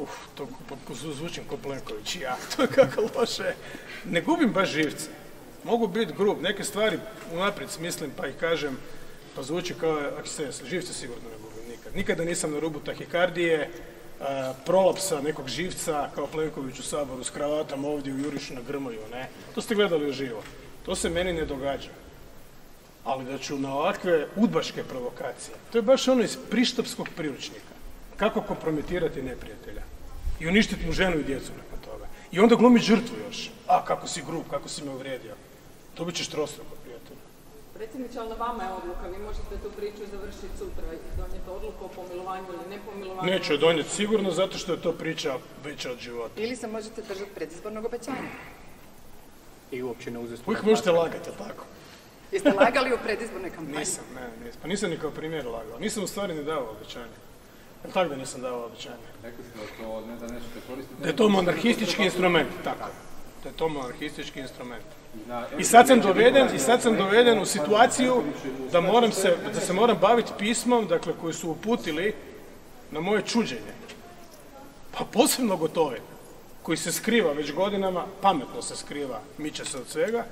to zvučim ko Plenković, ja, to je kako loše. Ne gubim baš živce. Mogu biti grub, neke stvari unaprijed smislim pa ih kažem, pa zvuči kao ekstaza. Živce sigurno ne gubim nikad. Nikada nisam na rubu tahikardije, prolapsa nekog živca kao Plenković u Saboru s kravatom ovdje u jurišu na Grmoju, ne. To ste gledali uživo. To se meni ne događa. Ali da ću na ovakve udbaške provokacije, to je baš ono iz prištapskog priručnika. Kako kompromitirati neprijatelja i uništiti mu ženu i djecu nakon toga. I onda glumi žrtvu još. A, kako si grub, kako si me uvrijedio. Dobit ćeš trostruko, prijatelju. Predsjedniče, ali na vama je odluka. Vi možete tu priču završiti sutra i donijeti odluku o pomilovanju ili nepomilovanju. Neću je donijeti sigurno, zato što je to priča veća od života. Ili se možete držati predizbornog obećanja. I uopće ne uzeti. Uvijek možete lagati, tako? Jeste lagali u predizbornoj kampanji? Nisam, ne. Pa nisam ni kao premijer lagao. Nisam u stvari ni davao obećanje. Tako da nisam davao obećanje. Rekli ste da to ne da nešto koristite. Da je to monarhistički instrument, tako. Da je to monarhistički instrument. I sad sam doveden u situaciju da se moram baviti pismom, dakle, koji su uputili na moje čuđenje. Pa posebno Gotovin, koji se skriva već godinama, pametno se skriva, miče se od svega.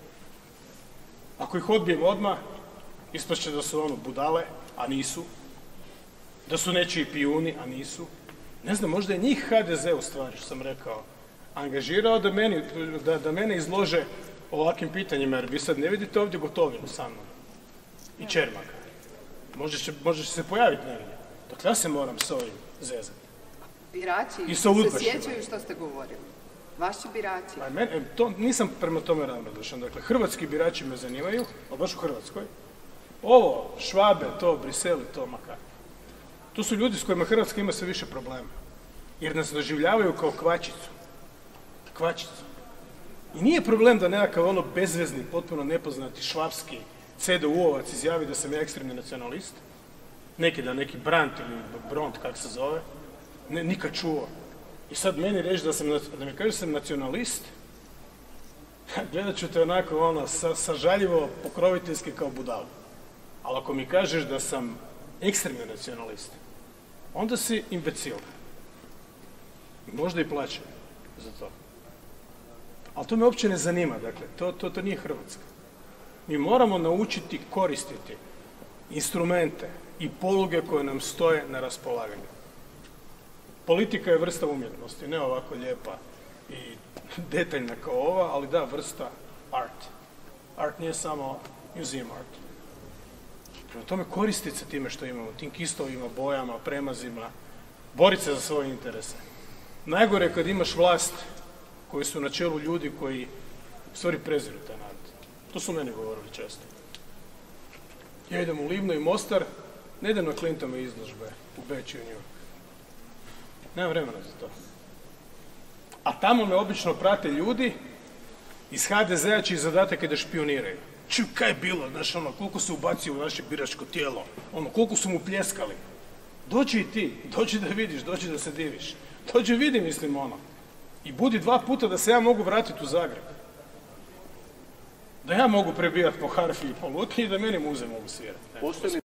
Ako ih odbijem odmah, ispašće da su ono budale, a nisu. Da su nečiji pijuni, a nisu. Ne znam, možda je njih HDZ u stvari, što sam rekao, angažirao da mene izlože ovakvim pitanjima, jer vi sad ne vidite ovdje Gotovinu sa mnom. I Čermaka. Možda će se pojaviti negdje. Dakle, ja se moram s ovim zezati. Birači se sjećaju što ste govorili. Vaši birači. Nisam prema tome ravnodušan. Dakle, hrvatski birači me zanimaju, ali baš u Hrvatskoj. Ovo, Švabe, to, Brisel i to, makar. Tu su ljudi s kojima Hrvatska ima sve više problema. Jer nas doživljavaju kao kvačicu. Kvačicu. I nije problem da nekakav ono bezvezni, potpuno nepoznati švapski CDU-ovac izjavi da sam ja ekstremni nacionalist. Neki Brandt ili Bront, kako se zove. Nikad čuo. I sad meni reći da mi kažeš sam nacionalist, gledat ću te onako ono, sažaljivo, pokroviteljski kao budalu. Ali ako mi kažeš da sam ekstremni nacionalist, onda si imbecil. Možda i plaćam za to. Ali to me uopće ne zanima, dakle, to nije Hrvatska. Mi moramo naučiti koristiti instrumente i poluge koje nam stoje na raspolaganju. Politika je vrsta umjetnosti, ne ovako lijepa i detaljna kao ova, ali da, vrsta art. Art nije samo museum art. Prema tome koristiti se time što imamo, tim kistovima, bojama, premazima, boriti se za svoje interese. Najgore je kad imaš vlast koji su na čelu ljudi koji u stvari preziru taj narod. To su meni govorili često. Ja idem u Livno i Mostar, ne idem na Klimtove izložbe u Beču i u Njujorku. Nemam vremena za to. A tamo me obično prate ljudi iz HDZ-a čiji zadatak je da špioniraju. Čuj, kaj je bilo, znaš, ono, koliko se ubacio u naše biračko tijelo, ono, koliko su mu pljeskali. Dođi i ti, dođi da vidiš, dođi da se diviš. Dođi vidi, mislim, ono. I budi 2 puta da se ja mogu vratiti u Zagreb. Da ja mogu prebijati po harfi i po lutnji i da meni muze mogu svirati. Postoji li